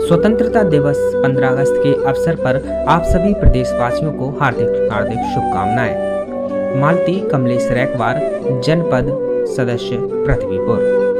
स्वतंत्रता दिवस 15 अगस्त के अवसर पर आप सभी प्रदेशवासियों को हार्दिक हार्दिक शुभकामनाएं। मालती कमलेश रैकवार, जनपद सदस्य पृथ्वीपुर।